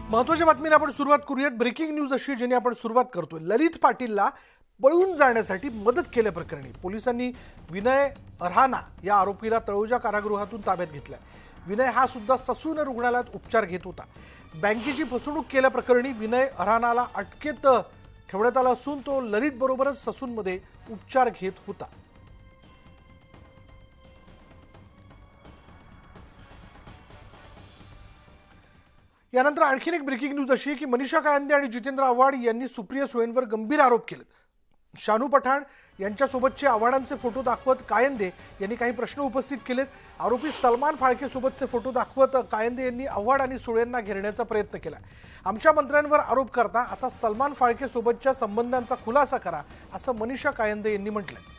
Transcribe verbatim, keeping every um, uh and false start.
महत्त्वाच्या बातमीने आपण सुरुवात करूयात। ब्रेकिंग न्यूज अशी ज्याने आपण सुरुवात करतोय। ललित पाटीलला पळून जाण्यासाठी मदत केल्याप्रकरणी पोलिसांनी विनय अरहाना या आरोपीला तळोजा कारागृहातून ताब्यात घेतलाय। विनय हा सुद्धा ससून रुग्णालयात उपचार घेत होता। बँकेची फसवणूक केल्याप्रकरणी विनय अरहानाला अटकेत ठेवण्यात आला असून तो ललित बरोबरच ससूनमध्ये उपचार घेत होता। यानंतर आणखीन एक ब्रेकिंग न्यूज अशी की मनीषा कायंदे आणि जितेंद्र आव्हाड यांनी सुप्रिया सुळेंवर गंभीर आरोप केले। शानू पठाण यांच्यासोबतचे आव्हाडांचे फोटो दाखवत कायंदे यांनी काही प्रश्न उपस्थित केलेत। आरोपी सलमान फाळके सोबतचे फोटो दाखवत कायंदे यांनी आव्हाड आणि सुळेंना घेरण्याचा प्रयत्न केला। आमच्या मंत्र्यांवर आरोप करता आता सलमान फाळके सोबतच्या संबंधांचा खुलासा करा असं मनीषा कायंदे यांनी म्हटलं।